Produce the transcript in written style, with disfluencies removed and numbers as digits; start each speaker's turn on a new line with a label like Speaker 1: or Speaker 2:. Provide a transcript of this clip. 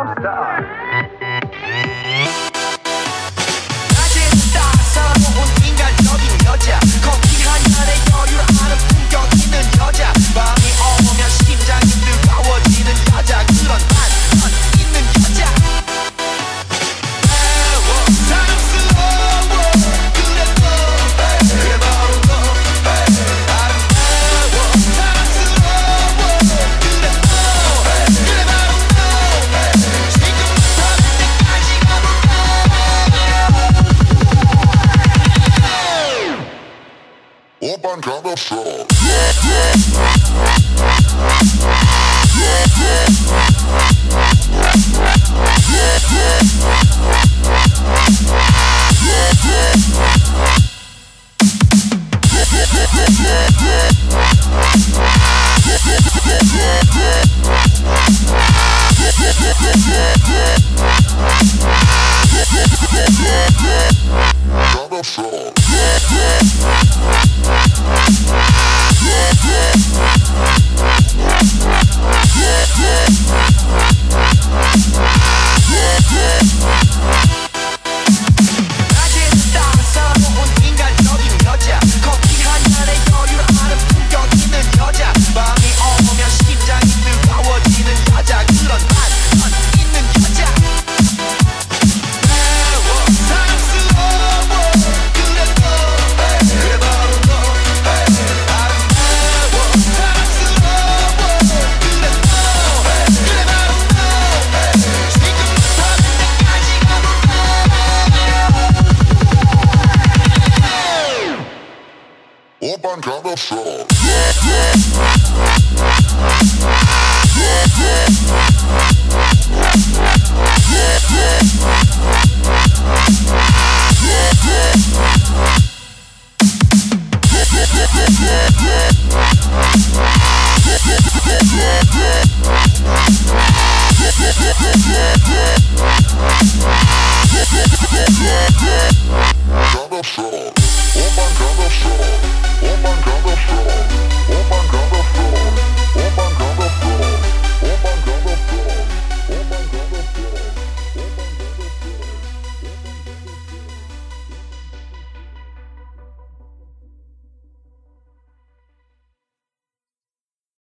Speaker 1: Gangnam Style.
Speaker 2: 낮에 따사로운 인간적인 여자 커피 한 잔에 여유를 아는 품격 있는 여자 밤이 오면 심장이 뜨거워지는 여자 그런 반전 있는 여자 사랑스러워 그래 너 그래 바로 너 아름다워 사랑스러워 그래 너 그래 바로 너 지금부터 그때까지
Speaker 3: 오빤 가볍소 오빤 가볍소
Speaker 4: Yeah.